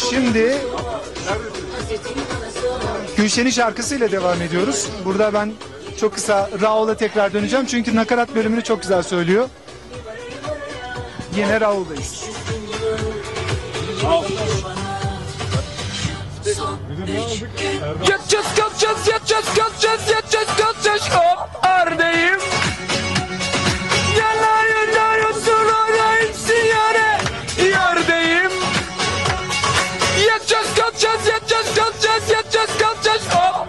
Şimdi Gülşen'in şarkısıyla devam ediyoruz. Burada ben çok kısa Raul'a tekrar döneceğim. Çünkü nakarat bölümünü çok güzel söylüyor. Yine Raul'dayız. Yatcaz, kalkcaz, yatcaz, kalkcaz, yatcaz, kalkcaz, ordayım. Yanıyorsun ordayım, siyare, yardayım. Yatcaz, kalkcaz, yatcaz, kalkcaz, yatcaz, kalkcaz,